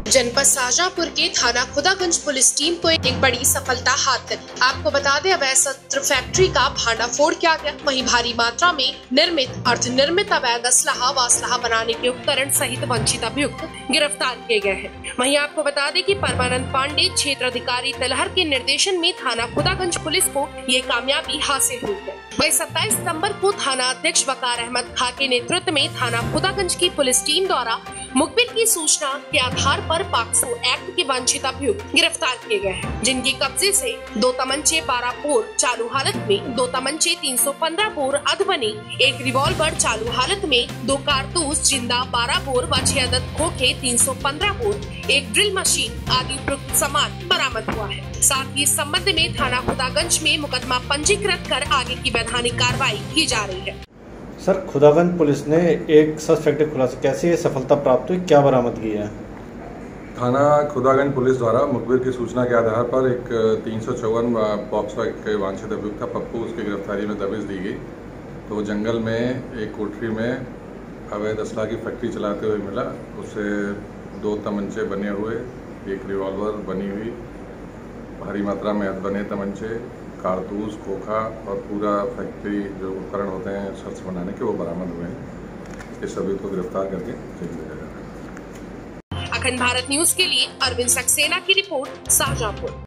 जनपद शाहजहांपुर के थाना खुदागंज पुलिस टीम को एक बड़ी सफलता हाथ लगी। आपको बता दें, अवैध शस्त्र फैक्ट्री का भांडाफोड़ किया गया। वहीं भारी मात्रा में निर्मित अर्धनिर्मित अवैध असलाह बनाने के उपकरण सहित वंचित अभियुक्त गिरफ्तार किए गए हैं। वहीं आपको बता दें कि परमानंद पांडे क्षेत्र अधिकारी तिलहर के निर्देशन में थाना खुदागंज पुलिस को ये कामयाबी हासिल हुई है। वही 27 सितंबर को थाना अध्यक्ष वकार अहमद खां के नेतृत्व में थाना खुदागंज की पुलिस टीम द्वारा मुखबिर की सूचना के आधार पर पॉक्सो एक्ट के वंचित अभियुक्त गिरफ्तार किए गए हैं, जिनके कब्जे से 2 तमंचे 12 बोर चालू हालत में, 2 तमंचे 315 बोर अधबने, 1 रिवॉल्वर चालू हालत में, 2 कारतूस जिंदा 12 बोर व 6 अदद खोखे 315 बोर, 1 ड्रिल मशीन आदि उपयुक्त सामान बरामद हुआ है। साथ ही इस संबंध में थाना खुदागंज में मुकदमा पंजीकृत कर आगे की वैधानिक कार्रवाई की जा रही है। सर, खुदागंज पुलिस ने एक सस्पेक्ट खुलासा, कैसे ये सफलता प्राप्त हुई, क्या बरामद किया है? थाना खुदागंज पुलिस द्वारा मुखबिर की सूचना के आधार पर एक 354 पॉक्सो एक्ट के वांछित अभियुक्त था पप्पू, उसकी गिरफ्तारी में दबिश दी गई। तो जंगल में एक कोठरी में अवैध असलाह की फैक्ट्री चलाते हुए मिला। उससे 2 तमंचे बने हुए, 1 रिवॉल्वर बनी हुई, भारी मात्रा में बने तमंचे, कारतूस, खोखा और पूरा फैक्ट्री जो उपकरण होते हैं शस्त्र बनाने के, वो बरामद हुए हैं। इस सभी को गिरफ्तार करके जेल भेजा जा रहा है। अखंड भारत न्यूज के लिए अरविंद सक्सेना की रिपोर्ट, शाहजहांपुर।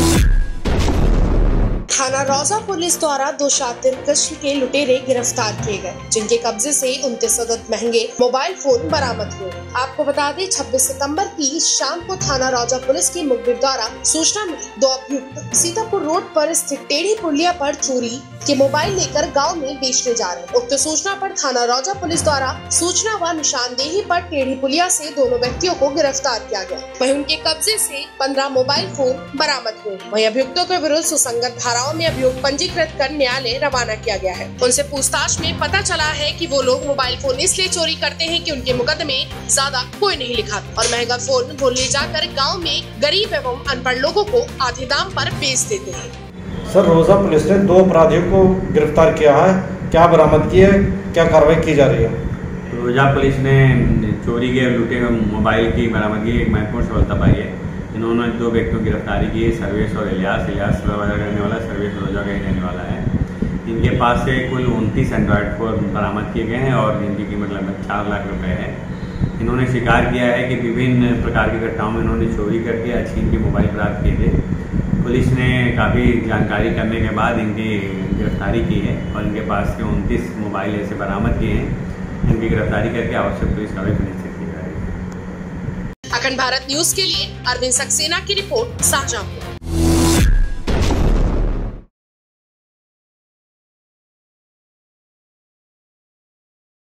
थाना रौजा पुलिस द्वारा 2 शातिर कश्म के लुटेरे गिरफ्तार किए गए, जिनके कब्जे से 29 अदद महंगे मोबाइल फोन बरामद हुए। आपको बता दें, 26 सितंबर की शाम को थाना रौजा पुलिस की मुखबिर द्वारा सूचना मिली 2 अभियुक्त सीतापुर रोड पर स्थित टेढ़ी पुलिया पर चोरी के मोबाइल लेकर गांव में बेचने जा रहे हैं। उक्त सूचना पर थाना रौजा पुलिस द्वारा सूचना व निशानदेही पर टेढ़ी पुलिया से दोनों व्यक्तियों को गिरफ्तार किया गया। वहीं उनके कब्जे से 15 मोबाइल फोन बरामद हुए। वहीं अभियुक्तों के विरुद्ध सुसंगत धाराओं में अभियोग पंजीकृत कर न्यायालय रवाना किया गया है। उनसे पूछताछ में पता चला है कि वो लोग मोबाइल फोन इसलिए चोरी करते हैं कि उनके मुकदमे ज्यादा कोई नहीं लिखा और महंगा फोन वो ले जाकर गाँव में गरीब एवं अनपढ़ लोगों को आधे दाम पर बेच देते हैं। सर, रौजा पुलिस ने 2 अपराधियों को गिरफ्तार किया है, क्या बरामद किया है, क्या कार्रवाई की जा रही है? रौजा पुलिस ने चोरी के लूटे हुए मोबाइल की बरामदगी एक महत्वपूर्ण सफलता पाई है। इन्होंने 2 व्यक्तियों की गिरफ्तारी की है, सर्वेश और इलियास रहने वाला, सर्वेश रौजा का ही रहने वाला है। इनके पास से कुल 29 एंड्रॉयड फ़ोन बरामद किए गए हैं और जिनकी कीमत लगभग 4 लाख रुपए है। इन्होंने स्वीकार किया है कि विभिन्न प्रकार की घटनाओं में इन्होंने चोरी करके अछीन के मोबाइल प्राप्त किए थे। पुलिस ने काफ़ी जानकारी करने के बाद इनकी गिरफ्तारी की है और इनके पास से 29 मोबाइल ऐसे बरामद किए हैं। इनकी गिरफ्तारी करके आवश्यक पुलिस कार्रवाई सुनिश्चित की जाएगी। अखंड भारत न्यूज के लिए अरविंद सक्सेना की रिपोर्ट, शाहजहांपुर।